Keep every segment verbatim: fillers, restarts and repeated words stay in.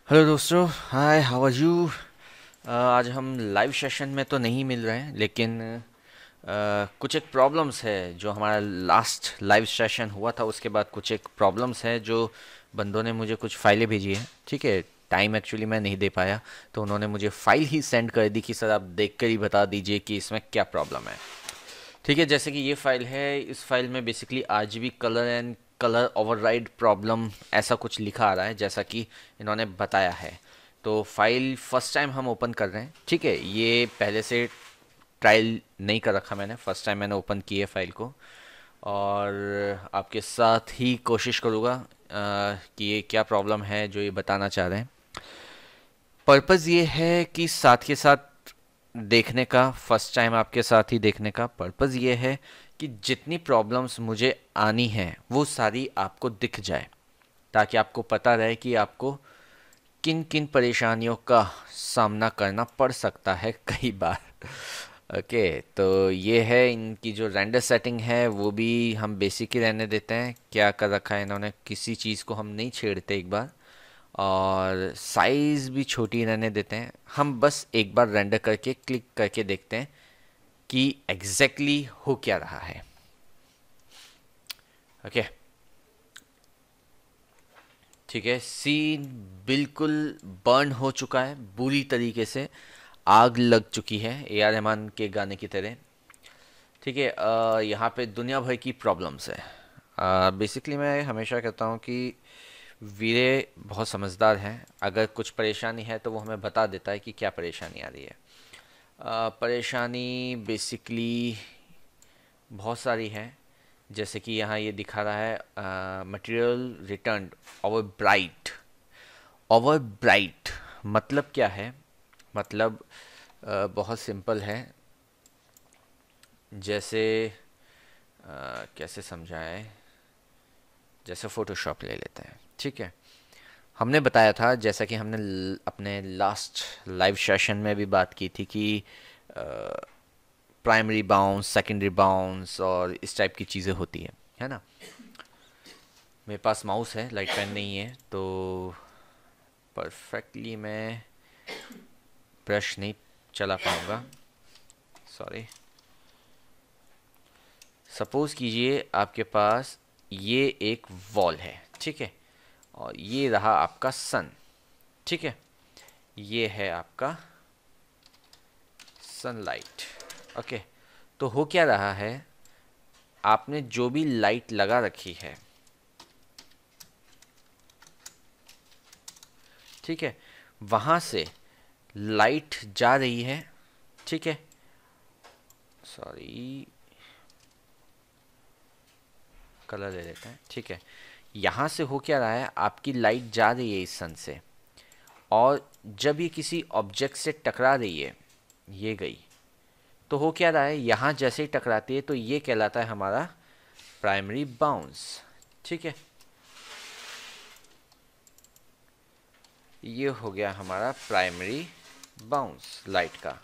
Hello दोस्तों, हाय, how are you. आज हम लाइव सेशन में तो नहीं मिल रहे हैं, लेकिन अ, कुछ एक प्रॉब्लम्स है। जो हमारा लास्ट लाइव सेशन हुआ था उसके बाद कुछ एक प्रॉब्लम्स है। जो बंदों ने मुझे कुछ फाइलें भेजी हैं, ठीक है। टाइम एक्चुअली मैं नहीं दे पाया, तो उन्होंने मुझे फाइल ही सेंड कर दी कि सर आप देख कर ही बता दीजिए कि इसमें क्या प्रॉब्लम है। ठीक है, जैसे कि ये फाइल है, इस फाइल में बेसिकली आज भी colour and colour override problem ऐसा कुछ लिखा आ रहा है, जैसा कि इन्होंने बताया है। तो फाइल फर्स्ट टाइम हम ओपन कर रहे हैं, ठीक है। ये पहले से ट्रायल नहीं कर रखा मैंने, फर्स्ट टाइम मैंने ओपन की है फाइल को। और आपके साथ ही कोशिश करूँगा अ, कि ये क्या प्रॉब्लम है जो ये बताना चाह रहे हैं। पर्पज़ ये है कि साथ के साथ देखने का, फर्स्ट टाइम आपके साथ ही देखने का पर्पज़ ये है कि जितनी प्रॉब्लम्स मुझे आनी हैं वो सारी आपको दिख जाए, ताकि आपको पता रहे कि आपको किन किन परेशानियों का सामना करना पड़ सकता है कई बार। ओके, तो ये है इनकी जो रेंडर सेटिंग है, वो भी हम बेसिक ही रहने देते हैं। क्या कर रखा है इन्होंने, किसी चीज़ को हम नहीं छेड़ते एक बार। और साइज़ भी छोटी रहने देते हैं, हम बस एक बार रेंडर करके क्लिक करके देखते हैं कि एग्जैक्टली exactly हो क्या रहा है। ओके, ठीक है। सीन बिल्कुल बर्न हो चुका है, बुरी तरीके से आग लग चुकी है, ए आर रहमान के गाने की तरह। ठीक है, अ, यहाँ पे दुनिया भर की प्रॉब्लम्स है। बेसिकली मैं हमेशा कहता हूँ कि वीरे बहुत समझदार हैं। अगर कुछ परेशानी है तो वो हमें बता देता है कि क्या परेशानी आ रही है। अ, परेशानी बेसिकली बहुत सारी है। जैसे कि यहाँ ये दिखा रहा है, material return over bright. Over bright मतलब क्या है? मतलब अ, बहुत सिंपल है। जैसे अ, कैसे समझाएं, जैसे फ़ोटोशॉप ले लेते हैं, ठीक है। हमने बताया था, जैसा कि हमने ल- अपने लास्ट लाइव सेशन में भी बात की थी कि प्राइमरी बाउंस, सेकेंडरी बाउंस और इस टाइप की चीज़ें होती है है ना। मेरे पास माउस है, लाइट पेन नहीं है, तो परफेक्टली मैं ब्रश नहीं चला पाऊँगा, सॉरी। सपोज़ कीजिए आपके पास ये एक वॉल है, ठीक है। और ये रहा आपका सन, ठीक है। ये है आपका सनलाइट। ओके, तो हो क्या रहा है, आपने जो भी लाइट लगा रखी है, ठीक है, वहाँ से लाइट जा रही है, ठीक है। सॉरी, कलर ले लेते हैं, ठीक है। यहाँ से हो क्या रहा है, आपकी लाइट जा रही है इस सन से, और जब ये किसी ऑब्जेक्ट से टकरा रही है, ये गई, तो हो क्या रहा है, यहाँ जैसे ही टकराती है तो ये कहलाता है हमारा प्राइमरी बाउंस, ठीक है। ये हो गया हमारा प्राइमरी बाउंस लाइट का,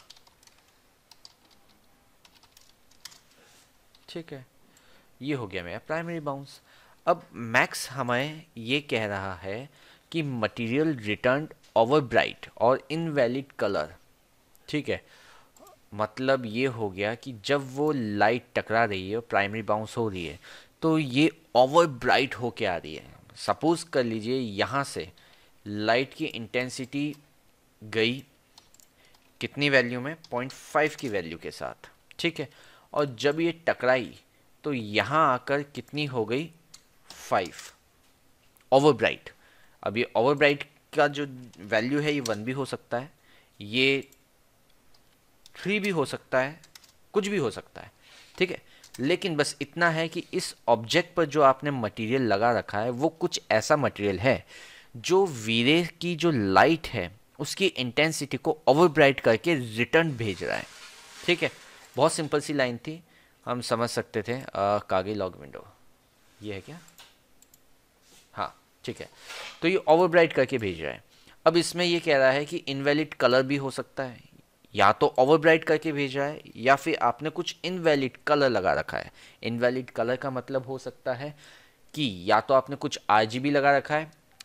ठीक है। ये हो गया मेरा प्राइमरी बाउंस। अब मैक्स हमें ये कह रहा है कि मटेरियल रिटर्न ओवर ब्राइट और इनवैलिड कलर, ठीक है। मतलब ये हो गया कि जब वो लाइट टकरा रही है, प्राइमरी बाउंस हो रही है, तो ये ओवर ब्राइट होके आ रही है। सपोज कर लीजिए यहाँ से लाइट की इंटेंसिटी गई कितनी वैल्यू में, पॉइंट फाइव की वैल्यू के साथ, ठीक है। और जब ये टकराई तो यहाँ आकर कितनी हो गई, फाइव, ओवर ब्राइट। अब ये ओवर ब्राइट का जो वैल्यू है, ये वन भी हो सकता है, ये थ्री भी हो सकता है, कुछ भी हो सकता है, ठीक है। लेकिन बस इतना है कि इस ऑब्जेक्ट पर जो आपने मटेरियल लगा रखा है, वो कुछ ऐसा मटेरियल है जो वीरे की जो लाइट है उसकी इंटेंसिटी को ओवर ब्राइट करके रिटर्न भेज रहा है, ठीक है। बहुत सिंपल सी लाइन थी, हम समझ सकते थे। आ, कागे लॉग विंडो ये है क्या, हाँ, ठीक है। तो ये ओवर ब्राइट करके भेज रहा है। अब इसमें ये कह रहा है कि इनवैलिड कलर भी हो सकता है, या तो ओवर ब्राइट करके भेज रहा है, या फिर आपने कुछ इनवैलिड कलर लगा रखा है। इनवैलिड कलर का मतलब हो सकता है कि या तो आपने कुछ आर जी बी लगा रखा है,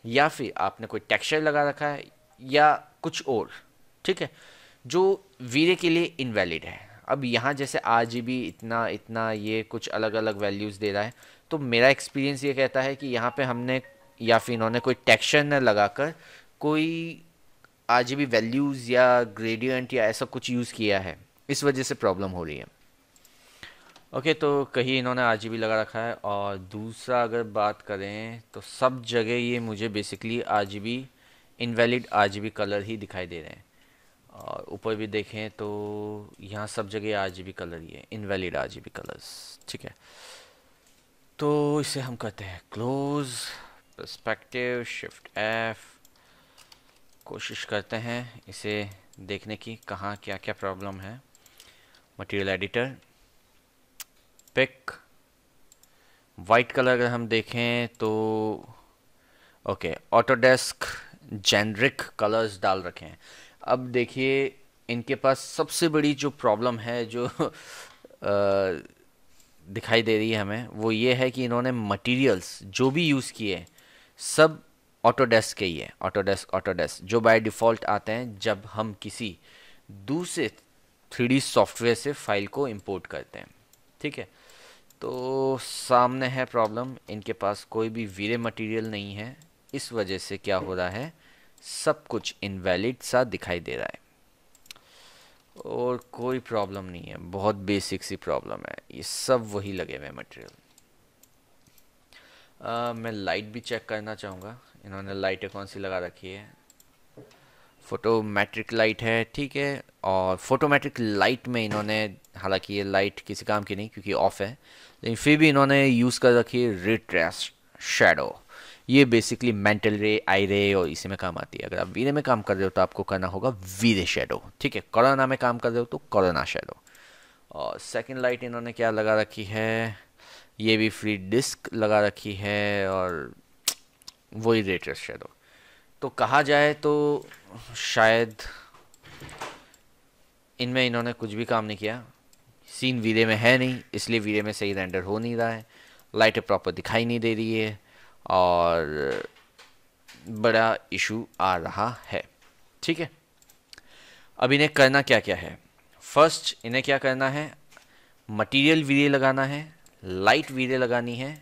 या फिर आपने कोई टेक्सचर लगा रखा है या कुछ और, ठीक है, जो वीरे के लिए इनवैलिड है। अब यहाँ जैसे आर जी बी इतना इतना ये कुछ अलग अलग वैल्यूज़ दे रहा है, तो मेरा एक्सपीरियंस ये कहता है कि यहाँ पे हमने या फिर इन्होंने कोई टेक्सचर न लगाकर कोई आर जी बी वैल्यूज़ या ग्रेडियंट या ऐसा कुछ यूज़ किया है, इस वजह से प्रॉब्लम हो रही है। ओके okay, तो कहीं इन्होंने आर जी बी लगा रखा है। और दूसरा अगर बात करें तो सब जगह ये मुझे basically R G B invalid R G B colour ही दिखाई दे रहे हैं। और ऊपर भी देखें तो यहाँ सब जगह आर जी बी कलर ही है, invalid R G B colours, ठीक है। तो इसे हम करते हैं क्लोज, पर्सपेक्टिव, शिफ्ट एफ, कोशिश करते हैं इसे देखने की कहाँ क्या क्या प्रॉब्लम है। Material editor, pick, white colour अगर हम देखें तो ओके, ऑटोडेस्क जेनरिक कलर्स डाल रखे हैं। अब देखिए इनके पास सबसे बड़ी जो प्रॉब्लम है जो आ, दिखाई दे रही है हमें, वो ये है कि इन्होंने मटेरियल्स जो भी यूज़ किए सब ऑटोडेस्क के ही है। ऑटोडेस्क ऑटोडेस्क जो बाय डिफ़ॉल्ट आते हैं जब हम किसी दूसरे थ्री डी सॉफ्टवेयर से फाइल को इंपोर्ट करते हैं, ठीक है। तो सामने है प्रॉब्लम, इनके पास कोई भी वीरे मटेरियल नहीं है, इस वजह से क्या हो रहा है, सब कुछ इनवैलिड सा दिखाई दे रहा है। और कोई प्रॉब्लम नहीं है, बहुत बेसिक सी प्रॉब्लम है, ये सब वही लगे हुए मटेरियल। मैं लाइट भी चेक करना चाहूँगा, इन्होंने लाइटें कौन सी लगा रखी है। फोटोमेट्रिक लाइट है, ठीक है। और फोटोमेट्रिक लाइट में इन्होंने, हालांकि ये लाइट किसी काम की नहीं क्योंकि ऑफ है, लेकिन फिर भी इन्होंने यूज़ कर रखी है रे ट्रेस शेडो। ये बेसिकली मेंटल रे, आई रे और इसी में काम आती है। अगर आप वीरे में काम कर रहे हो तो आपको करना होगा वीरे शेडो, ठीक है। कोरोना में काम कर रहे हो तो कोरोना शेडो। और सेकंड लाइट इन्होंने क्या लगा रखी है, ये भी फ्री डिस्क लगा रखी है और वही रे ट्रेस शेडो। तो कहा जाए तो शायद इनमें इन्होंने कुछ भी काम नहीं किया। सीन वीरे में है नहीं, इसलिए वीरे में सही रेंडर हो नहीं रहा है, लाइटें प्रॉपर दिखाई नहीं दे रही है और बड़ा इशू आ रहा है, ठीक है। अब इन्हें करना क्या क्या है। फर्स्ट इन्हें क्या करना है, मटेरियल वीरे लगाना है, लाइट वीरे लगानी है,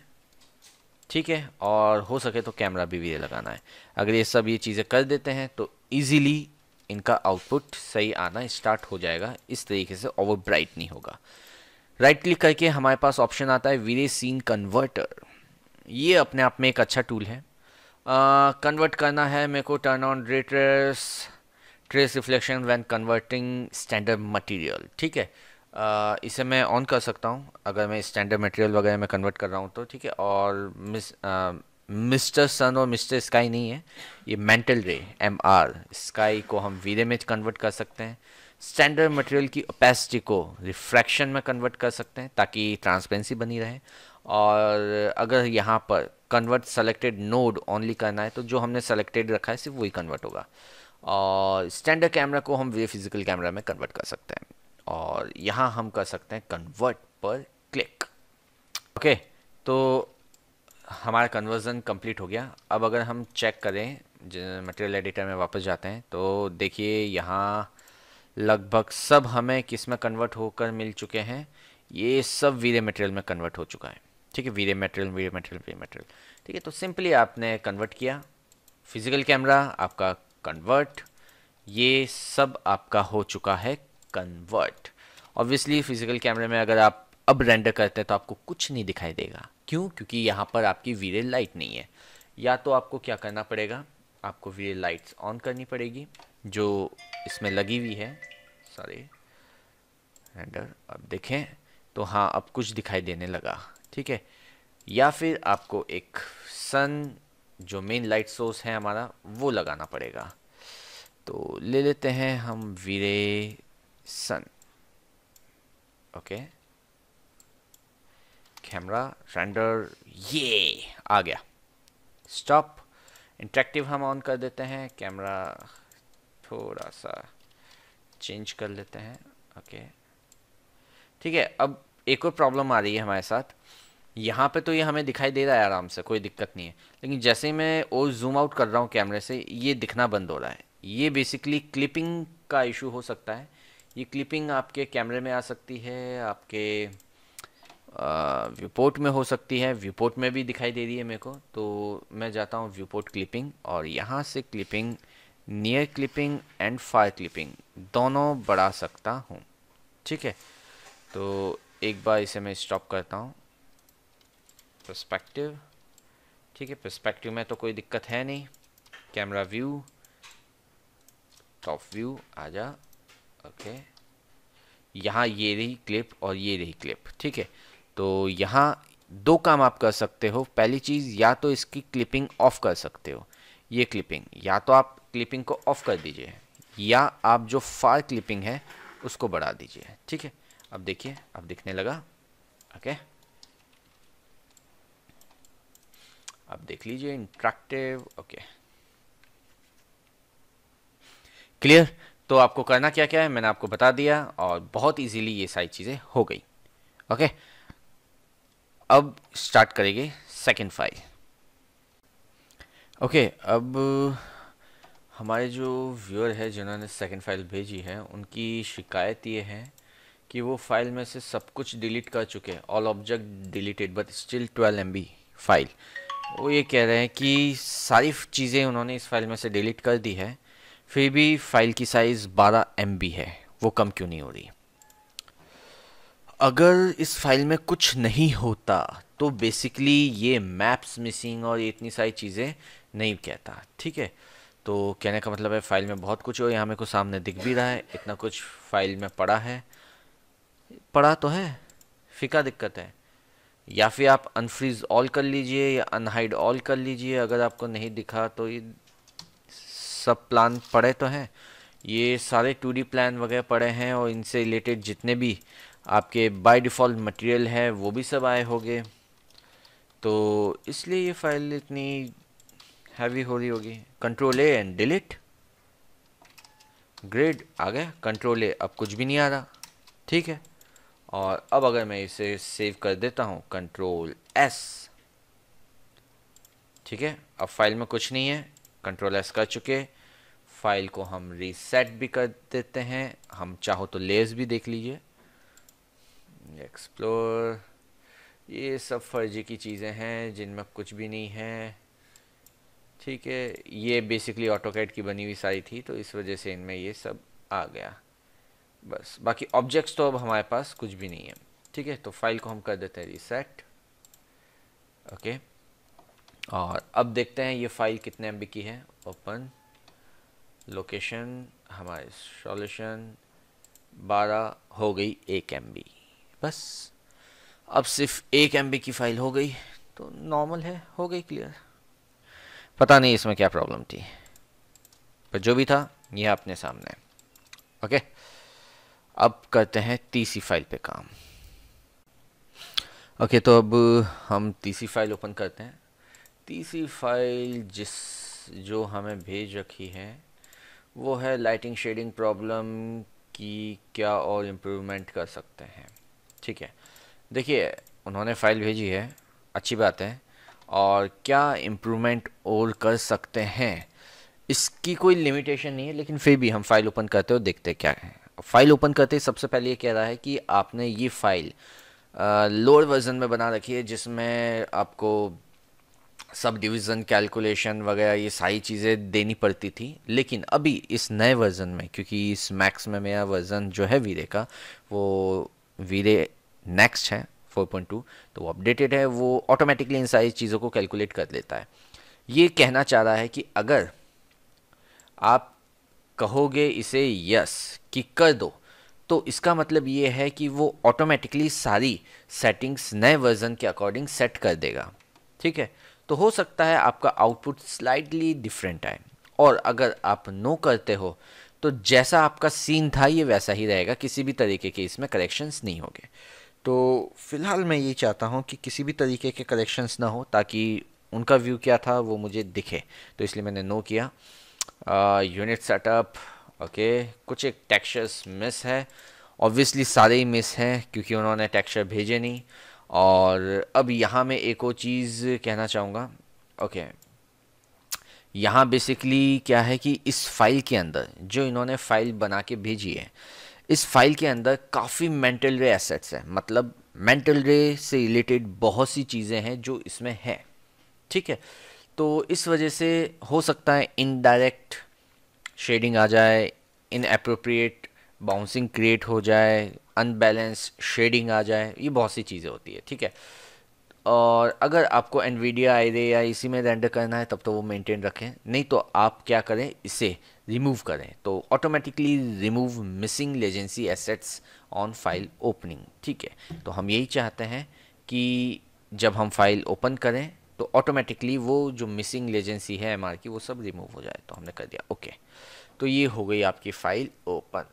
ठीक है। और हो सके तो कैमरा भी वीरे लगाना है। अगर ये सब ये चीज़ें कर देते हैं तो इजीली इनका आउटपुट सही आना स्टार्ट हो जाएगा, इस तरीके से ओवर ब्राइट नहीं होगा। राइट क्लिक करके हमारे पास ऑप्शन आता है वीरे सीन कन्वर्टर। ये अपने आप में एक अच्छा टूल है। कन्वर्ट uh, करना है मेरे को, turn on ray trace trace reflection when converting standard material, ठीक है। uh, इसे मैं ऑन कर सकता हूँ अगर मैं स्टैंडर्ड मटेरियल वगैरह में कन्वर्ट कर रहा हूँ तो, ठीक है। और मिस मिस्टर सन और मिस्टर स्काई नहीं है, ये मेंटल रे एम आर स्काई को हम वीरे में कन्वर्ट कर सकते हैं। स्टैंडर्ड मटेरियल की ओपेसिटी को रिफ्रैक्शन में कन्वर्ट कर सकते हैं ताकि ट्रांसपेरेंसी बनी रहे। और अगर यहाँ पर कन्वर्ट सेलेक्टेड नोड ओनली करना है तो जो हमने सेलेक्टेड रखा है सिर्फ वही कन्वर्ट होगा। और स्टैंडर्ड कैमरा को हम वीरे फिजिकल कैमरा में कन्वर्ट कर सकते हैं और यहाँ हम कर सकते हैं कन्वर्ट पर क्लिक। ओके, तो हमारा कन्वर्जन कंप्लीट हो गया। अब अगर हम चेक करें, मटेरियल एडिटर में वापस जाते हैं तो देखिए यहाँ लगभग सब हमें किस में कन्वर्ट होकर मिल चुके हैं, ये सब वीरे मटेरियल में कन्वर्ट हो चुका है, ठीक है। वीरे मटेरियल वीरे मटेरियल वीरे मटेरियल, ठीक है। तो सिंपली आपने कन्वर्ट किया, फिजिकल कैमरा आपका कन्वर्ट, ये सब आपका हो चुका है कन्वर्ट। ऑब्वियसली फिजिकल कैमरे में अगर आप अब रेंडर करते हैं तो आपको कुछ नहीं दिखाई देगा, क्यों? क्योंकि यहाँ पर आपकी वीरे लाइट नहीं है। या तो आपको क्या करना पड़ेगा, आपको वीरे लाइट्स ऑन करनी पड़ेगी जो इसमें लगी हुई है। सॉरी, रेंडर अब देखें तो हाँ अब कुछ दिखाई देने लगा, ठीक है। या फिर आपको एक सन जो मेन लाइट सोर्स है हमारा वो लगाना पड़ेगा। तो ले लेते हैं हम वीरे सन, ओके। कैमरा रेंडर, ये आ गया। स्टॉप इंटरेक्टिव हम ऑन कर देते हैं, कैमरा थोड़ा सा चेंज कर लेते हैं, ओके, ठीक है। अब एक और प्रॉब्लम आ रही है हमारे साथ, यहाँ पे तो ये हमें दिखाई दे रहा है आराम से, कोई दिक्कत नहीं है, लेकिन जैसे ही मैं और जूम आउट कर रहा हूँ कैमरे से ये दिखना बंद हो रहा है। ये बेसिकली क्लिपिंग का इशू हो सकता है। ये क्लिपिंग आपके कैमरे में आ सकती है, आपके व्यू पोर्ट में हो सकती है। व्यू पोर्ट में भी दिखाई दे रही है मेरे को, तो मैं जाता हूँ व्यू पोर्ट क्लिपिंग और यहाँ से clipping, near clipping and far clipping दोनों बढ़ा सकता हूँ। ठीक है, तो एक बार इसे मैं स्टॉप करता हूँ। पर्सपेक्टिव, ठीक है, पर्सपेक्टिव में तो कोई दिक्कत है नहीं। कैमरा व्यू, टॉप व्यू आ जा। ओके, यहाँ ये रही क्लिप और ये रही क्लिप। ठीक है, तो यहाँ दो काम आप कर सकते हो। पहली चीज़, या तो इसकी क्लिपिंग ऑफ कर सकते हो, ये क्लिपिंग, या तो आप क्लिपिंग को ऑफ कर दीजिए, या आप जो फार क्लिपिंग है उसको बढ़ा दीजिए। ठीक है, अब देखिए, अब दिखने लगा। ओके, अब देख लीजिए इंटरेक्टिव। Okay, clear. तो आपको करना क्या क्या है मैंने आपको बता दिया, और बहुत इजीली ये सारी चीज़ें हो गई। ओके, अब स्टार्ट करेंगे सेकंड फाइल। ओके, अब हमारे जो व्यूअर है जिन्होंने सेकंड फाइल भेजी है, उनकी शिकायत ये है कि वो फाइल में से सब कुछ डिलीट कर चुके हैं, all object deleted but still twelve M B file. वो ये कह रहे हैं कि सारी चीज़ें उन्होंने इस फाइल में से डिलीट कर दी है, फिर भी फाइल की साइज़ बारह एम बी है, वो कम क्यों नहीं हो रही। अगर इस फाइल में कुछ नहीं होता तो बेसिकली ये मैप्स मिसिंग और ये इतनी सारी चीज़ें नहीं कहता। ठीक है, तो कहने का मतलब है फाइल में बहुत कुछ हो, यहाँ मेरे को सामने दिख भी रहा है, इतना कुछ फाइल में पड़ा है, पड़ा तो है, फिका दिक्कत है। या फिर आप अनफ्रीज ऑल कर लीजिए या अनहाइड ऑल कर लीजिए, अगर आपको नहीं दिखा तो ये सब प्लान पड़े तो हैं, ये सारे टू डी प्लान वगैरह पड़े हैं, और इनसे रिलेटेड जितने भी आपके बाय डिफ़ॉल्ट मटेरियल है वो भी सब आए होंगे, तो इसलिए ये फाइल इतनी हैवी हो रही होगी। Control A and delete, grade आ गया, कंट्रोल ए, अब कुछ भी नहीं आ रहा। ठीक है, और अब अगर मैं इसे सेव कर देता हूँ कंट्रोल एस, ठीक है, अब फाइल में कुछ नहीं है, कंट्रोल एस कर चुके, फाइल को हम रीसेट भी कर देते हैं। हम चाहो तो लेयर्स भी देख लीजिए, एक्सप्लोर, ये सब फर्जी की चीज़ें हैं जिनमें कुछ भी नहीं है। ठीक है, ये बेसिकली ऑटोकैड की बनी हुई सारी थी, तो इस वजह से इनमें ये सब आ गया बस। बाकी ऑब्जेक्ट्स तो अब हमारे पास कुछ भी नहीं है। ठीक है, तो फाइल को हम कर देते हैं रीसेट। ओके, और अब देखते हैं ये फाइल कितने एम बी की है। ओपन, लोकेशन, हमारे सॉल्यूशन, बारह हो गई एक एम बी, बस। अब सिर्फ एक एम बी की फाइल हो गई, तो नॉर्मल है, हो गई क्लियर। पता नहीं इसमें क्या प्रॉब्लम थी, पर जो भी था ये अपने सामने। ओके, अब करते हैं तीसरी फाइल पे काम। ओके, तो अब हम तीसरी फाइल ओपन करते हैं। तीसरी फाइल जिस जो हमें भेज रखी है वो है लाइटिंग शेडिंग प्रॉब्लम की क्या और इम्प्रूवमेंट कर सकते हैं। ठीक है, देखिए उन्होंने फाइल भेजी है, अच्छी बात है, और क्या इम्प्रूवमेंट और कर सकते हैं इसकी कोई लिमिटेशन नहीं है, लेकिन फिर भी हम फाइल ओपन करते हो देखते क्या है। फाइल ओपन करते सबसे पहले ये कह रहा है कि आपने ये फाइल लोअर वर्जन में बना रखी है, जिसमें आपको सब डिवीज़न कैलकुलेशन वगैरह ये सारी चीज़ें देनी पड़ती थी, लेकिन अभी इस नए वर्ज़न में, क्योंकि इस मैक्स में मेरा वर्ज़न जो है वीरे का वो वीरे नेक्स्ट है फोर पॉइंट टू, तो वो अपडेटेड है, वो ऑटोमेटिकली इन सारी चीज़ों को कैलकुलेट कर लेता है। ये कहना चाह रहा है कि अगर आप कहोगे इसे यस कि कर दो, तो इसका मतलब ये है कि वो ऑटोमेटिकली सारी सेटिंग्स नए वर्ज़न के अकॉर्डिंग सेट कर देगा। ठीक है, तो हो सकता है आपका आउटपुट स्लाइटली डिफरेंट आए, और अगर आप नो करते हो तो जैसा आपका सीन था ये वैसा ही रहेगा, किसी भी तरीके के इसमें करेक्शंस नहीं होंगे। तो फिलहाल मैं ये चाहता हूँ कि किसी भी तरीके के करेक्शंस ना हो, ताकि उनका व्यू क्या था वो मुझे दिखे, तो इसलिए मैंने नो किया। यूनिट सेटअप, ओके, कुछ एक टेक्सचर्स मिस है, ऑब्वियसली सारे ही मिस हैं क्योंकि उन्होंने टेक्सचर भेजे नहीं, और अब यहाँ मैं एक और चीज़ कहना चाहूँगा। ओके, यहाँ बेसिकली क्या है कि इस फाइल के अंदर जो इन्होंने फाइल बना के भेजी है, इस फाइल के अंदर काफ़ी मेंटल रे एसेट्स हैं। मतलब मेंटल रे से रिलेटेड बहुत सी चीज़ें हैं जो इसमें हैं, ठीक है। तो इस वजह से हो सकता है इनडायरेक्ट शेडिंग आ जाए, इनएप्रोप्रिएट बाउंसिंग क्रिएट हो जाए, अनबैलेंस शेडिंग आ जाए, ये बहुत सी चीज़ें होती है, ठीक है। और अगर आपको एनवीडिया आई रे या इसी में रेंडर करना है तब तो वो मेंटेन रखें, नहीं तो आप क्या करें, इसे रिमूव करें तो automatically remove missing legacy assets on file opening, ठीक है। तो हम यही चाहते हैं कि जब हम फाइल ओपन करें तो ऑटोमेटिकली वो जो मिसिंग लेजेंसी है एमआर की वो सब रिमूव हो जाए। तो हमने कर दिया ओके। तो ये हो गई आपकी फाइल ओपन।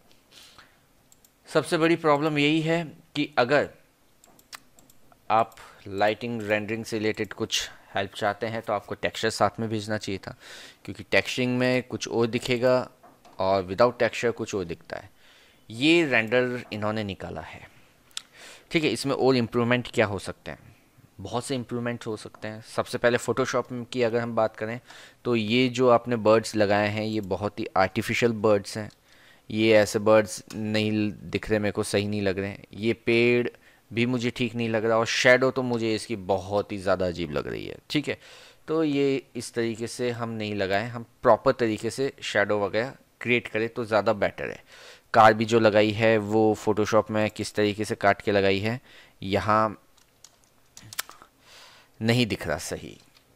सबसे बड़ी प्रॉब्लम यही है कि अगर आप लाइटिंग रेंडरिंग से रिलेटेड कुछ हेल्प चाहते हैं तो आपको टेक्सचर साथ में भेजना चाहिए था, क्योंकि टेक्सचरिंग में कुछ और दिखेगा और विदाउट टेक्सचर कुछ और दिखता है। ये रेंडर इन्होंने निकाला है, ठीक है। इसमें और इम्प्रूवमेंट क्या हो सकते हैं, बहुत से इम्प्रूवमेंट हो सकते हैं। सबसे पहले फ़ोटोशॉप की अगर हम बात करें तो ये जो आपने बर्ड्स लगाए हैं ये बहुत ही आर्टिफिशियल बर्ड्स हैं। ये ऐसे बर्ड्स नहीं दिख रहे, मेरे को सही नहीं लग रहे हैं। ये पेड़ भी मुझे ठीक नहीं लग रहा और शेडो तो मुझे इसकी बहुत ही ज़्यादा अजीब लग रही है, ठीक है। तो ये इस तरीके से हम नहीं लगाएं, हम प्रॉपर तरीके से शेडो वगैरह क्रिएट करें तो ज़्यादा बेटर है। कार भी जो लगाई है वो फ़ोटोशॉप में किस तरीके से काट के लगाई है, यहाँ नहीं दिख रहा सही।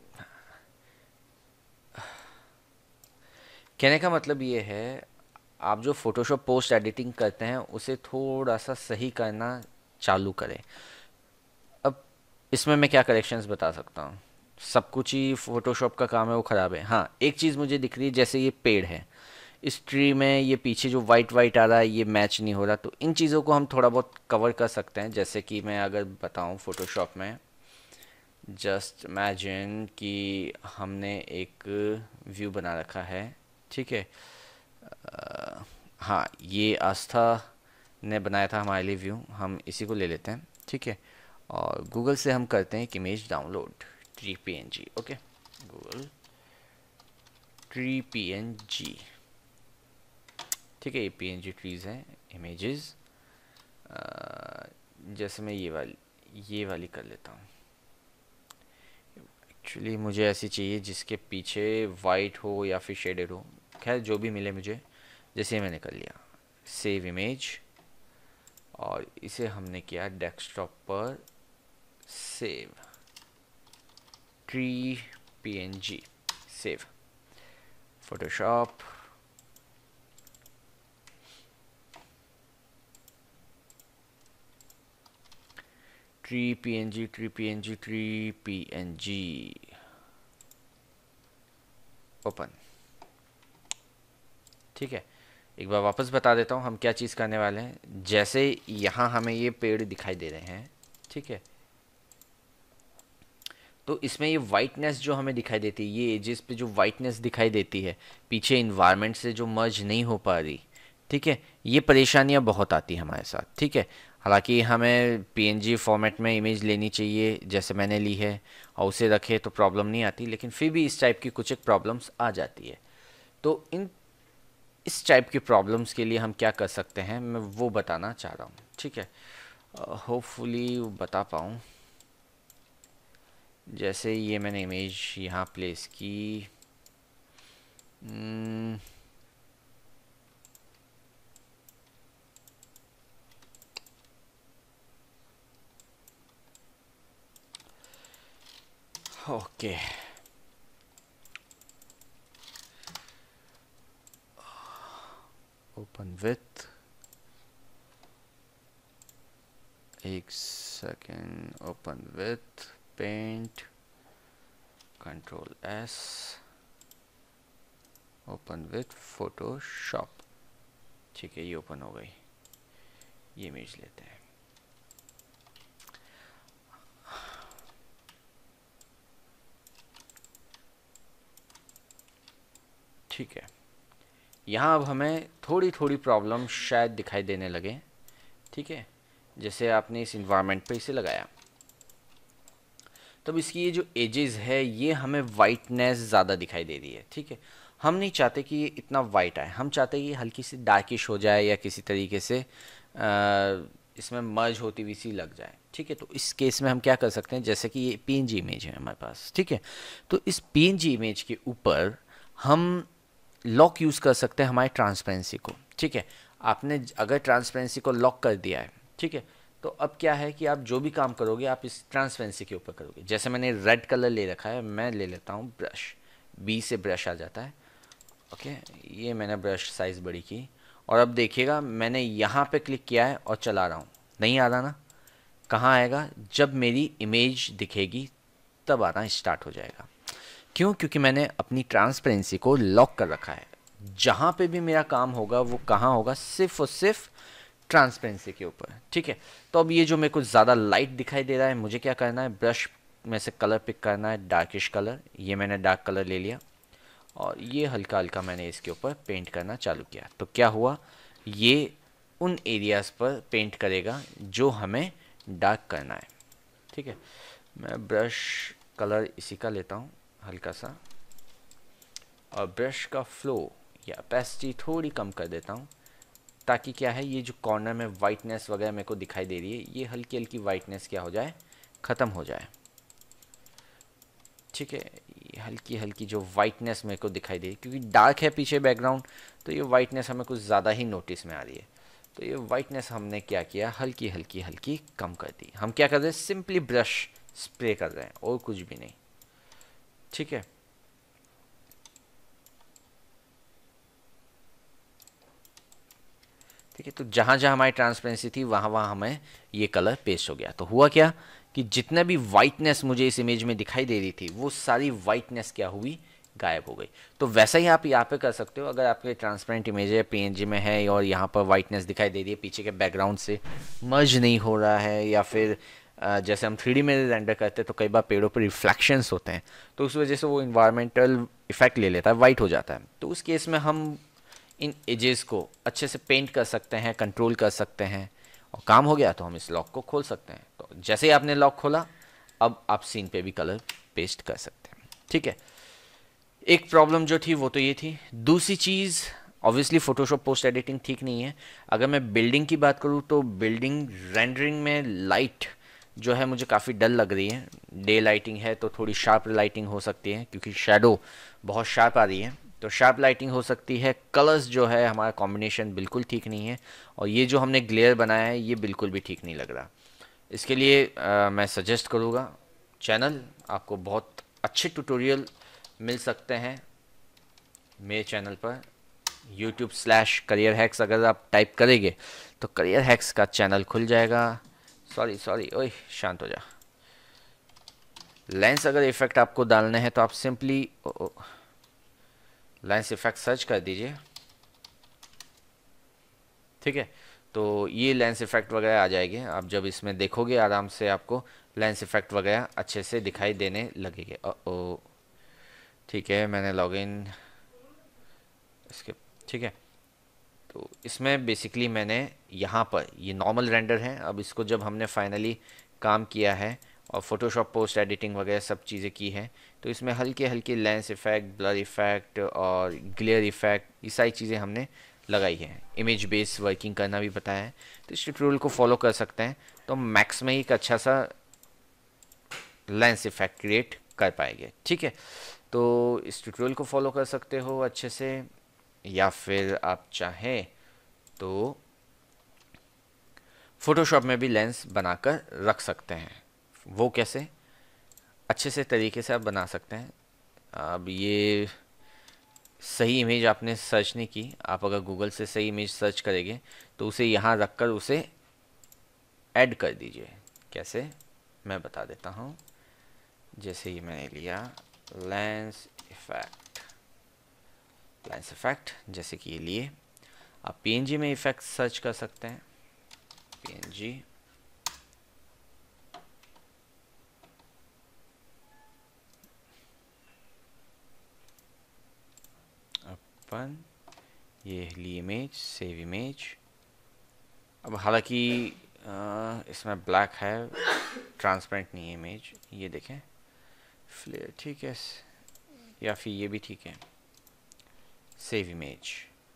कहने का मतलब ये है, आप जो फ़ोटोशॉप पोस्ट एडिटिंग करते हैं उसे थोड़ा सा सही करना चालू करें। अब इसमें मैं क्या करेक्शंस बता सकता हूँ, सब कुछ ही फ़ोटोशॉप का काम है वो ख़राब है। हाँ, एक चीज़ मुझे दिख रही है, जैसे ये पेड़ है, इस ट्री में ये पीछे जो वाइट वाइट आ रहा है ये मैच नहीं हो रहा, तो इन चीज़ों को हम थोड़ा बहुत कवर कर सकते हैं। जैसे कि मैं अगर बताऊँ फ़ोटोशॉप में, जस्ट इमेजिन कि हमने एक व्यू बना रखा है, ठीक है। अ, हाँ, ये आस्था ने बनाया था हमारे लिए व्यू, हम इसी को ले लेते हैं, ठीक है। और गूगल से हम करते हैं एक image download, tree P N G, okay. Google tree P N G, ठीक है। ये पी एन जी ट्रीज़ हैं, इमेजेस। जैसे मैं ये वाली ये वाली कर लेता हूँ। एक्चुअली मुझे ऐसी चाहिए जिसके पीछे वाइट हो या फिर शेडेड हो, खैर जो भी मिले मुझे। जैसे मैंने कर लिया सेव इमेज और इसे हमने किया डेस्कटॉप पर save, tree P N G save, Photoshop, tree P N G, tree P N G, tree P N G, open, ठीक है। एक बार वापस बता देता हूँ हम क्या चीज़ करने वाले हैं। जैसे यहाँ हमें ये पेड़ दिखाई दे रहे हैं, ठीक है, तो इसमें ये वाइटनेस जो हमें दिखाई देती है, ये एजेस पे जो वाइटनेस दिखाई देती है पीछे इन्वायरमेंट से जो मर्ज नहीं हो पा रही, ठीक है, ये परेशानियाँ बहुत आती हैं हमारे साथ, ठीक है। हालांकि हमें पीएनजी फॉर्मेट में इमेज लेनी चाहिए जैसे मैंने ली है और उसे रखे तो प्रॉब्लम नहीं आती, लेकिन फिर भी इस टाइप की कुछ एक प्रॉब्लम्स आ जाती है। तो इन इस टाइप की प्रॉब्लम्स के लिए हम क्या कर सकते हैं मैं वो बताना चाह रहा हूँ, ठीक है। होपफुली बता पाऊँ। जैसे ये मैंने इमेज यहाँ प्लेस की, ओके, ओपन विथ, एक second, open with paint, control S, open with Photoshop, ठीक है। ये ओपन हो गई। ये इमेज लेते हैं, ठीक है। यहाँ अब हमें थोड़ी थोड़ी प्रॉब्लम शायद दिखाई देने लगे, ठीक है। जैसे आपने इस इन्वायरमेंट पे इसे लगाया, तब इसकी ये जो एजेस है ये हमें वाइटनेस ज़्यादा दिखाई दे रही है। ठीक है, हम नहीं चाहते कि ये इतना वाइट आए, हम चाहते हैं ये हल्की सी डार्किश हो जाए या किसी तरीके से आ, इसमें मर्ज होती हुई सी लग जाए। ठीक है, तो इस केस में हम क्या कर सकते हैं, जैसे कि ये पीएनजी इमेज है हमारे पास। ठीक है, तो इस पीएनजी इमेज के ऊपर हम लॉक यूज़ कर सकते हैं हमारे ट्रांसपेरेंसी को। ठीक है, आपने अगर ट्रांसपेरेंसी को लॉक कर दिया है, ठीक है, तो अब क्या है कि आप जो भी काम करोगे आप इस ट्रांसपेरेंसी के ऊपर करोगे। जैसे मैंने रेड कलर ले रखा है, मैं ले लेता हूँ ब्रश, बी से ब्रश आ जाता है। ओके, ये मैंने ब्रश साइज़ बड़ी की, और अब देखिएगा मैंने यहाँ पे क्लिक किया है और चला रहा हूँ, नहीं आ रहा ना। कहाँ आएगा, जब मेरी इमेज दिखेगी तब आना स्टार्ट हो जाएगा। क्यों, क्योंकि मैंने अपनी ट्रांसपेरेंसी को लॉक कर रखा है। जहाँ पे भी मेरा काम होगा वो कहाँ होगा, सिर्फ और सिर्फ ट्रांसपेरेंसी के ऊपर। ठीक है, तो अब ये जो मेरे को ज़्यादा लाइट दिखाई दे रहा है, मुझे क्या करना है, ब्रश में से कलर पिक करना है, डार्किश कलर। ये मैंने डार्क कलर ले लिया और ये हल्का हल्का मैंने इसके ऊपर पेंट करना चालू किया। तो क्या हुआ, ये उन एरियाज़ पर पेंट करेगा जो हमें डार्क करना है। ठीक है, मैं ब्रश कलर इसी का लेता हूँ हल्का सा, और ब्रश का फ्लो या ओपेसिटी थोड़ी कम कर देता हूँ, ताकि क्या है, ये जो कॉर्नर में वाइटनेस वगैरह मेरे को दिखाई दे रही है, ये हल्की हल्की वाइटनेस क्या हो जाए, ख़त्म हो जाए। ठीक है, ये हल्की हल्की जो वाइटनेस मेरे को दिखाई दे रही है, क्योंकि डार्क है पीछे बैकग्राउंड, तो ये वाइटनेस हमें कुछ ज़्यादा ही नोटिस में आ रही है। तो ये वाइटनेस हमने क्या किया, हल्की हल्की हल्की कम कर दी। हम क्या कर रहे हैं, सिंपली ब्रश स्प्रे कर रहे हैं और कुछ भी नहीं। ठीक है, ठीक है, तो जहाँ जहाँ हमारी ट्रांसपेरेंसी थी वहाँ वहाँ हमें ये कलर पेस्ट हो गया। तो हुआ क्या कि जितना भी वाइटनेस मुझे इस इमेज में दिखाई दे रही थी, वो सारी वाइटनेस क्या हुई, गायब हो गई। तो वैसा ही आप यहाँ पे कर सकते हो। अगर आपके ट्रांसपेरेंट इमेज है, पीएनजी में है, और यहाँ पर वाइटनेस दिखाई दे रही है, पीछे के बैकग्राउंड से मर्ज नहीं हो रहा है, या फिर अ, जैसे हम थ्री डी में रेंडर करते हैं तो कई बार पेड़ों पर रिफ्लेक्शंस होते हैं, तो उस वजह से वो इन्वायरमेंटल इफेक्ट ले लेता है, वाइट हो जाता है। तो उस केस में हम इन एजेस को अच्छे से पेंट कर सकते हैं, कंट्रोल कर सकते हैं, और काम हो गया तो हम इस लॉक को खोल सकते हैं। तो जैसे ही आपने लॉक खोला, अब आप सीन पे भी कलर पेस्ट कर सकते हैं। ठीक है, एक प्रॉब्लम जो थी वो तो ये थी। दूसरी चीज़, ऑब्वियसली फोटोशॉप पोस्ट एडिटिंग ठीक नहीं है। अगर मैं बिल्डिंग की बात करूँ तो बिल्डिंग रेंडरिंग में लाइट जो है मुझे काफ़ी डल लग रही है। डे लाइटिंग है तो थोड़ी शार्प लाइटिंग हो सकती है, क्योंकि शेडो बहुत शार्प आ रही है, तो शार्प लाइटिंग हो सकती है। कलर्स जो है हमारा कॉम्बिनेशन बिल्कुल ठीक नहीं है, और ये जो हमने ग्लेयर बनाया है ये बिल्कुल भी ठीक नहीं लग रहा। इसके लिए आ, मैं सजेस्ट करूँगा, चैनल आपको बहुत अच्छे ट्यूटोरियल मिल सकते हैं मेरे चैनल पर, यूट्यूब स्लैश करियर हैक्स अगर आप टाइप करेंगे तो करियर हैक्स का चैनल खुल जाएगा। सॉरी सॉरी ओए शांत हो जा। लेंस अगर इफेक्ट आपको डालने हैं तो आप सिंपली लेंस इफेक्ट सर्च कर दीजिए। ठीक है, तो ये लेंस इफेक्ट वगैरह आ जाएंगे, आप जब इसमें देखोगे आराम से आपको लेंस इफेक्ट वगैरह अच्छे से दिखाई देने लगेंगे। ओ ठीक है, मैंने लॉगिन इसके, ठीक है, तो इसमें बेसिकली मैंने यहाँ पर ये नॉर्मल रेंडर है। अब इसको जब हमने फाइनली काम किया है और फोटोशॉप पोस्ट एडिटिंग वगैरह सब चीज़ें की हैं, तो इसमें हल्के हल्के लेंस इफेक्ट, ब्लर इफेक्ट और ग्लेयर इफेक्ट, ये सारी चीज़ें हमने लगाई हैं। इमेज बेस वर्किंग करना भी बताया है, तो इस ट्यूटोरियल को फॉलो कर सकते हैं, तो मैक्स में एक अच्छा सा लेंस इफेक्ट क्रिएट कर पाएंगे। ठीक है, तो इस ट्यूटोरियल को फॉलो कर सकते हो अच्छे से, या फिर आप चाहें तो फोटोशॉप में भी लेंस बनाकर रख सकते हैं। वो कैसे, अच्छे से तरीके से आप बना सकते हैं। अब ये सही इमेज आपने सर्च नहीं की, आप अगर गूगल से सही इमेज सर्च करेंगे तो उसे यहाँ रख कर उसे ऐड कर दीजिए। कैसे, मैं बता देता हूँ। जैसे ही मैंने लिया लेंस इफेक्ट, लेंस इफेक्ट जैसे कि ये लिए, आप पीएनजी में इफेक्ट सर्च कर सकते हैं। पीएनजी, अपन ये ली इमेज, सेव इमेज। अब हालांकि अ, इसमें ब्लैक है, ट्रांसपेरेंट नहीं है इमेज, ये देखें, फ्लेयर ठीक है, या फिर ये भी ठीक है, सेव इमेज,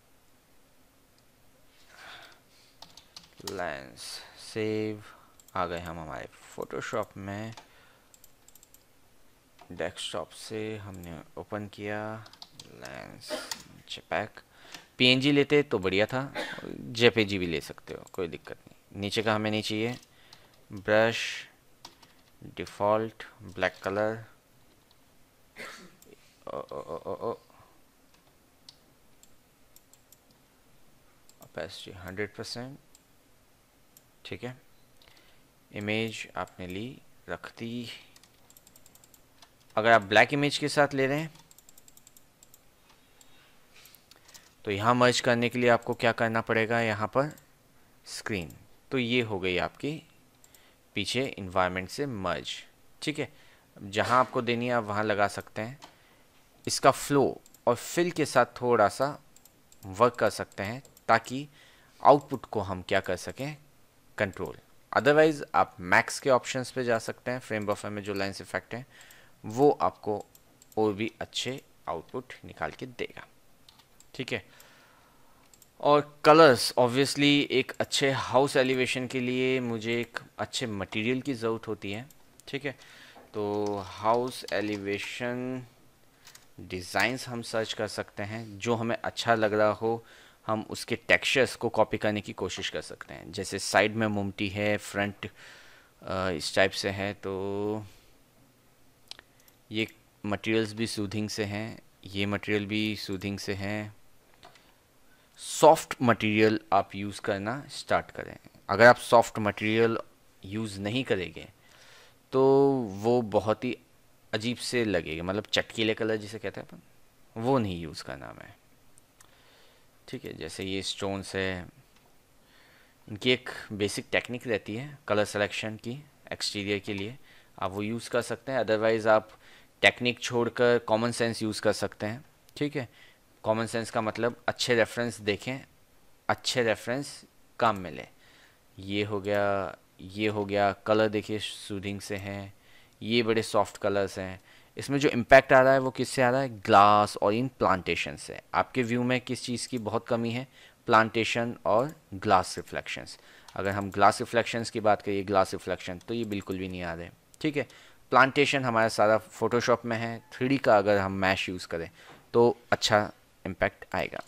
लेंस, सेव, आ गए हम हमारे फोटोशॉप में, डेस्कटॉप से हमने ओपन किया, लेंस, जेपैक, पीएनजी लेते तो बढ़िया था, जेपीजी भी ले सकते हो, कोई दिक्कत नहीं। नीचे का हमें नहीं चाहिए, ब्रश, डिफ़ॉल्ट, ब्लैक कलर, ओ ओ ओ ओ ओ ओपेसिटी हंड्रेड परसेंट, ठीक है। इमेज आपने ली, रख दी। अगर आप ब्लैक इमेज के साथ ले रहे हैं तो यहाँ मर्ज करने के लिए आपको क्या करना पड़ेगा, यहाँ पर स्क्रीन, तो ये हो गई आपकी पीछे इन्वायरमेंट से मर्ज, ठीक है। जहाँ आपको देनी है आप वहाँ लगा सकते हैं। इसका फ्लो और फिल के साथ थोड़ा सा वर्क कर सकते हैं ताकि आउटपुट को हम क्या कर सकें, कंट्रोल। अदरवाइज़ आप मैक्स के ऑप्शंस पे जा सकते हैं, फ्रेम बफर में जो लेंस इफेक्ट है वो आपको और भी अच्छे आउटपुट निकाल के देगा, ठीक है। और कलर्स, ऑब्वियसली एक अच्छे हाउस एलिवेशन के लिए मुझे एक अच्छे मटेरियल की ज़रूरत होती है, ठीक है। तो हाउस एलिवेशन डिज़ाइंस हम सर्च कर सकते हैं, जो हमें अच्छा लग रहा हो हम उसके टेक्सचर्स को कॉपी करने की कोशिश कर सकते हैं। जैसे साइड में मुमटी है, फ्रंट इस टाइप से है, तो ये मटेरियल्स भी सूदिंग से हैं, ये मटेरियल भी सूदिंग से हैं। सॉफ्ट मटेरियल आप यूज़ करना स्टार्ट करें। अगर आप सॉफ्ट मटेरियल यूज़ नहीं करेंगे तो वो बहुत ही अजीब से लगेगा, मतलब चटकीले कलर जिसे कहते हैं अपन, वो नहीं यूज़ करना हमें, ठीक है। जैसे ये स्टोन्स है, इनकी एक बेसिक टेक्निक रहती है कलर सिलेक्शन की, एक्सटीरियर के लिए आप वो यूज़ कर सकते हैं। अदरवाइज़ आप टेक्निक छोड़कर कॉमन सेंस यूज़ कर सकते हैं, ठीक है। कॉमन सेंस का मतलब अच्छे रेफरेंस देखें, अच्छे रेफरेंस काम मिले। ये हो गया, ये हो गया, कलर देखिए सूदिंग से हैं, ये बड़े सॉफ्ट कलर्स हैं। इसमें जो इम्पैक्ट आ रहा है वो किससे आ रहा है, ग्लास और इन प्लांटेशन से। आपके व्यू में किस चीज़ की बहुत कमी है, प्लांटेशन और ग्लास रिफ्लेक्शंस। अगर हम ग्लास रिफ्लेक्शंस की बात करिए, ग्लास रिफ्लेक्शन तो ये बिल्कुल भी नहीं आ रहे, ठीक है। प्लांटेशन हमारा सारा फोटोशॉप में है, थ्री डी का अगर हम मैश यूज़ करें तो अच्छा इम्पैक्ट आएगा।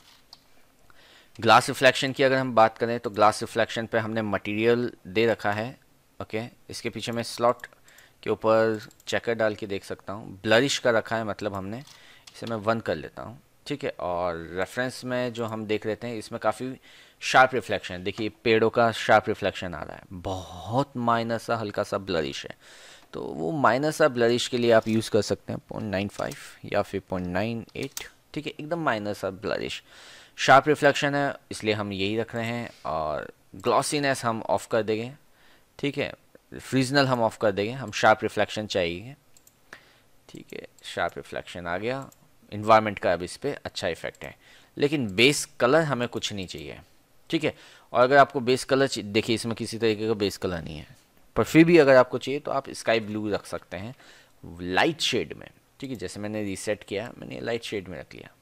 ग्लास रिफ्लेक्शन की अगर हम बात करें तो ग्लास रिफ्लेक्शन पे हमने मटेरियल दे रखा है, ओके। इसके पीछे मैं स्लॉट के ऊपर चेकर डाल के देख सकता हूँ, ब्लरिश का रखा है, मतलब हमने इसे मैं वन कर लेता हूँ, ठीक है। और रेफरेंस में जो हम देख लेते हैं इसमें काफ़ी शार्प रिफ्लेक्शन, देखिए पेड़ों का शार्प रिफ्लेक्शन आ रहा है, बहुत माइनर सा हल्का सा ब्लरिश है। तो वो माइनर सा ब्लरिश के लिए आप यूज़ कर सकते हैं पॉइंट नाइन फाइव या फिर पॉइंट नाइन एट, ठीक है। एकदम माइनर सा ब्लरिश, शार्प रिफ्लेक्शन है इसलिए हम यही रख रहे हैं। और ग्लॉसीनेस हम ऑफ कर देंगे, ठीक है। फ्रीजनल हम ऑफ कर देंगे, हम शार्प रिफ्लेक्शन चाहिए, ठीक है। शार्प रिफ्लेक्शन आ गया, इन्वायरमेंट का अब इस पर अच्छा इफेक्ट है, लेकिन बेस कलर हमें कुछ नहीं चाहिए, ठीक है। और अगर आपको बेस कलर, देखिए इसमें किसी तरीके का बेस कलर नहीं है, पर फिर भी अगर आपको चाहिए तो आप स्काई ब्लू रख सकते हैं लाइट शेड में, ठीक है। जैसे मैंने रीसेट किया, मैंने लाइट शेड में रख लिया,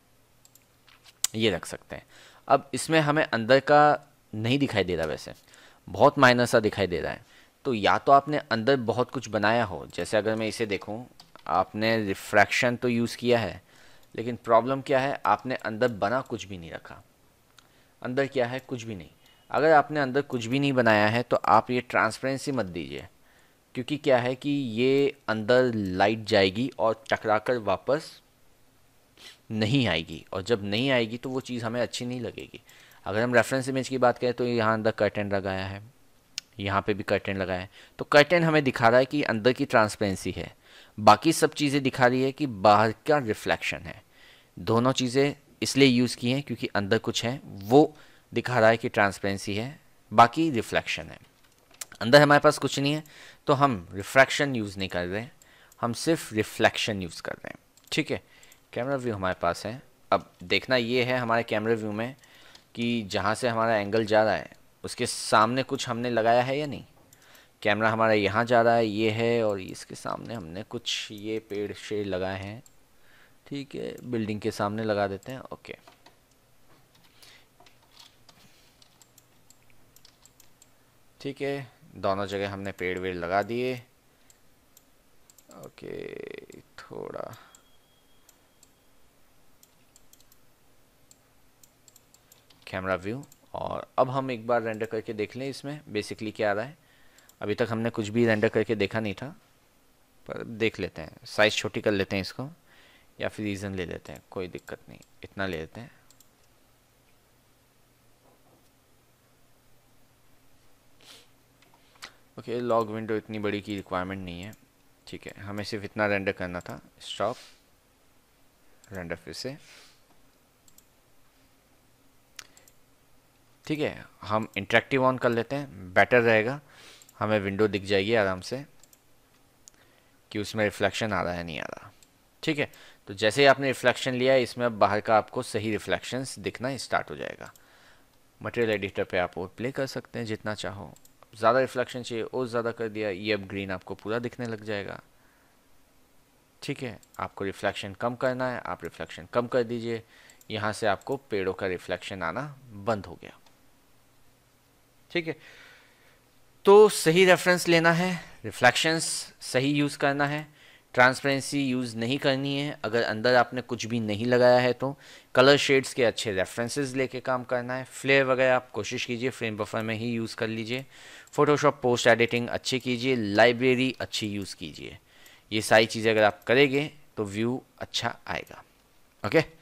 ये रख सकते हैं। अब इसमें हमें अंदर का नहीं दिखाई दे रहा, वैसे बहुत माइनर सा दिखाई दे रहा है। तो या तो आपने अंदर बहुत कुछ बनाया हो, जैसे अगर मैं इसे देखूं, आपने रिफ्रैक्शन तो यूज़ किया है, लेकिन प्रॉब्लम क्या है, आपने अंदर बना कुछ भी नहीं रखा। अंदर क्या है, कुछ भी नहीं। अगर आपने अंदर कुछ भी नहीं बनाया है तो आप ये ट्रांसपेरेंसी मत दीजिए, क्योंकि क्या है कि ये अंदर लाइट जाएगी और टकरा कर वापस नहीं आएगी, और जब नहीं आएगी तो वो चीज़ हमें अच्छी नहीं लगेगी। अगर हम रेफरेंस इमेज की बात करें तो यहाँ अंदर कर्टेन लगाया है, यहाँ पे भी कर्टेन लगाया है, तो कर्टेन हमें दिखा रहा है कि अंदर की ट्रांसपेरेंसी है, बाकी सब चीज़ें दिखा रही है कि बाहर का रिफ्लेक्शन है। दोनों चीज़ें इसलिए यूज़ की हैं क्योंकि अंदर कुछ है, वो दिखा रहा है कि ट्रांसपेरेंसी है, बाकी रिफ्लेक्शन है। अंदर हमारे पास कुछ नहीं है तो हम रिफ्रैक्शन यूज़ नहीं कर रहे हैं, हम सिर्फ रिफ्लेक्शन यूज़ कर रहे हैं, ठीक है। कैमरा व्यू हमारे पास है। अब देखना ये है हमारे कैमरा व्यू में कि जहाँ से हमारा एंगल जा रहा है उसके सामने कुछ हमने लगाया है या नहीं? कैमरा हमारा यहाँ जा रहा है, ये है, और इसके सामने हमने कुछ ये पेड़ शेड़ लगाए हैं। ठीक है, बिल्डिंग के सामने लगा देते हैं। ओके, ठीक है, दोनों जगह हमने पेड़ वेड़ लगा दिए। ओके, थोड़ा कैमरा व्यू, और अब हम एक बार रेंडर करके देख लें इसमें बेसिकली क्या आ रहा है। अभी तक हमने कुछ भी रेंडर करके देखा नहीं था, पर देख लेते हैं। साइज़ छोटी कर लेते हैं इसको, या फिर रीज़न ले लेते हैं, कोई दिक्कत नहीं, इतना ले लेते हैं। ओके, लॉग विंडो इतनी बड़ी की रिक्वायरमेंट नहीं है। ठीक है, हमें सिर्फ इतना रेंडर करना था। स्टॉप, रेंडर फिर से। ठीक है, हम इंटरेक्टिव ऑन कर लेते हैं, बेटर रहेगा। हमें विंडो दिख जाएगी आराम से कि उसमें रिफ्लेक्शन आ रहा है नहीं आ रहा। ठीक है, तो जैसे ही आपने रिफ्लेक्शन लिया है, इसमें अब बाहर का आपको सही रिफ्लेक्शंस दिखना स्टार्ट हो जाएगा। मटेरियल एडिटर पे आप और प्ले कर सकते हैं जितना चाहो। ज़्यादा रिफ्लेक्शन चाहिए और ज़्यादा कर दिया, ये अब ग्रीन आपको पूरा दिखने लग जाएगा। ठीक है, आपको रिफ्लेक्शन कम करना है, आप रिफ्लेक्शन कम कर दीजिए। यहाँ से आपको पेड़ों का रिफ्लेक्शन आना बंद हो गया। ठीक है, तो सही रेफरेंस लेना है, रिफ्लेक्शंस सही यूज़ करना है, ट्रांसपेरेंसी यूज़ नहीं करनी है। अगर अंदर आपने कुछ भी नहीं लगाया है तो कलर शेड्स के अच्छे रेफरेंसेस लेके काम करना है। फ्लेयर वगैरह आप कोशिश कीजिए फ्रेम बफर में ही यूज़ कर लीजिए। फोटोशॉप पोस्ट एडिटिंग अच्छी कीजिए, लाइब्रेरी अच्छी यूज़ कीजिए। ये सारी चीज़ें अगर आप करेंगे तो व्यू अच्छा आएगा। ओके।